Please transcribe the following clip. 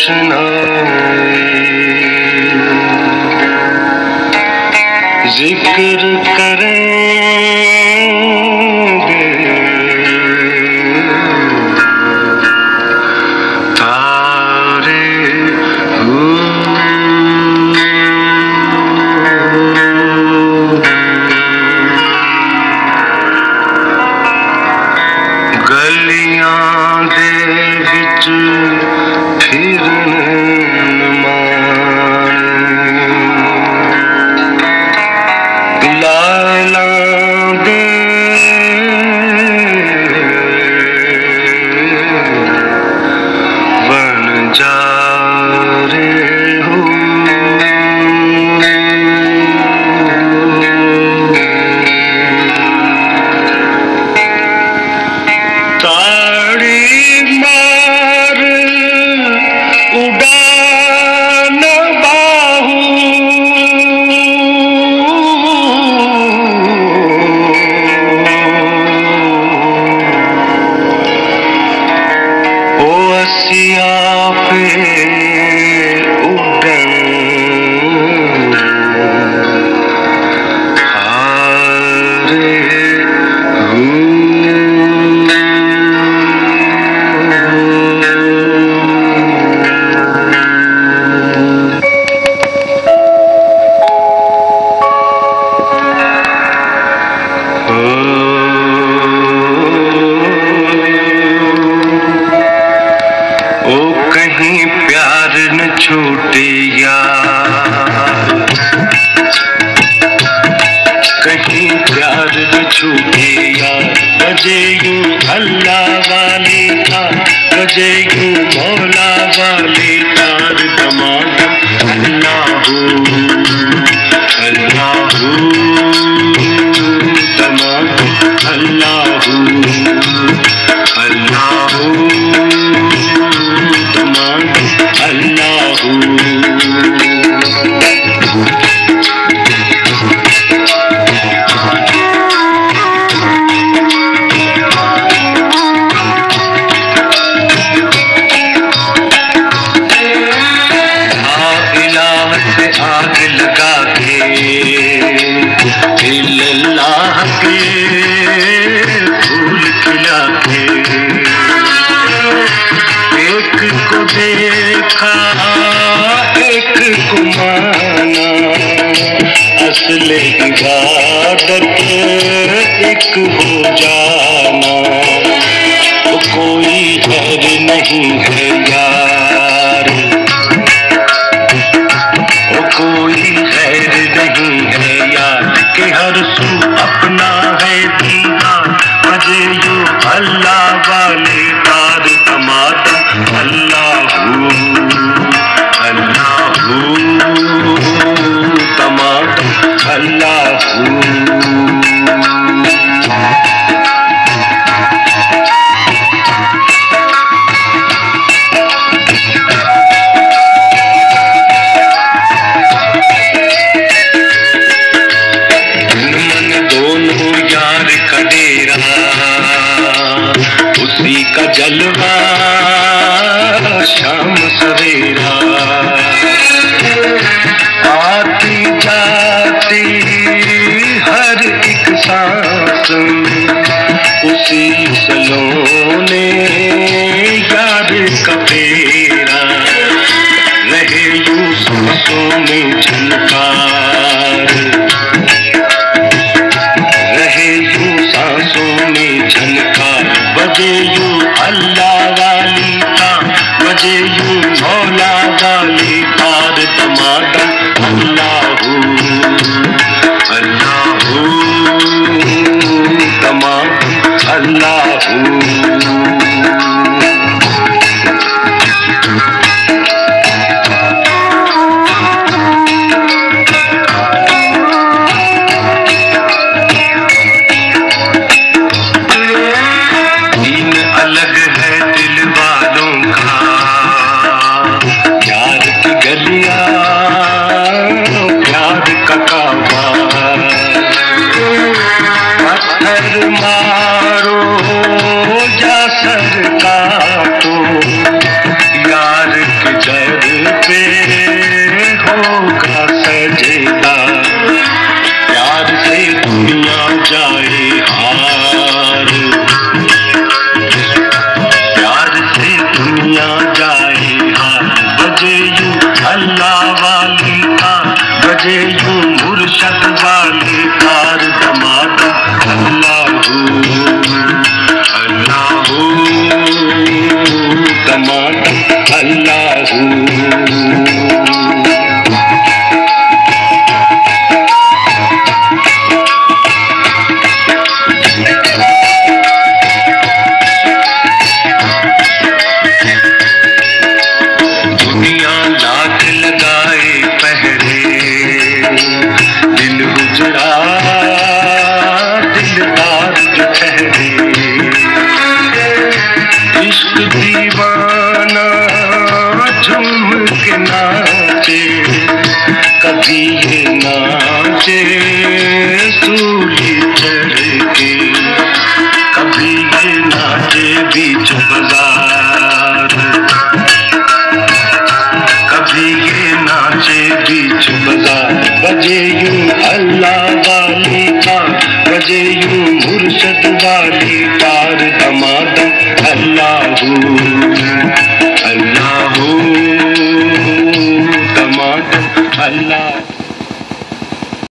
रोशनाई जिक्र करेंगे तारे गलियां दे विच फिरन लाला दे बन जा रे हो ताड़ी मार उड़ान बाहू ओ असिया पे उड़न हारे ओ कहीं प्यार न छूटे यार, कहीं प्यार न छूटे यार, बजे यूं अल्लाह वाली तार, बजे यूं मौला वाली तार, दमादम अल्लाहू अल्लाहू दमादम अल्लाहू अल्लाहू अल्लाहू आग लगा के इल्लल्लाह के फूल खिला के एक को देखा एक को माना, असले इबादत एक हो जाना, तो कोई डर नहीं है यार, कोई खैर नहीं है यार, के हर सू अपना है दीवार, बजे यूं अल्लाह वाले तार, दमादम अल्लाहू अल्लाहू दमादम अल्लाहू। उसी का जलवा शाम सवेरा, आती जाती हर एक सांस, उसी सलोने यार का फेरा, रहे यूं सांसों में झनकार, रहे यूं सांसों में झनकार, बजे यूं अल्लाह वाली तार, बजे यूं मौला वाली तार, दमादम अल्लाहू अल्लाहू दमादम अल्लाहू। अलग है दिल वालों का प्यार की गलियां, प्यार का काबा, पत्थर मारो टमाटम अल्लाह दुनिया लाख लगाए पहरे दिल गुजरा दिलदार जो ठहरे इश्क दीवाना झूम के नाचे कभी ये नाचे सूली चढ़ के कभी ये नाचे बीच बाजार कभी ये नाचे बीच बाजार बजे यूं अल्लाह वाली का बजे यूं मुर्शद वाली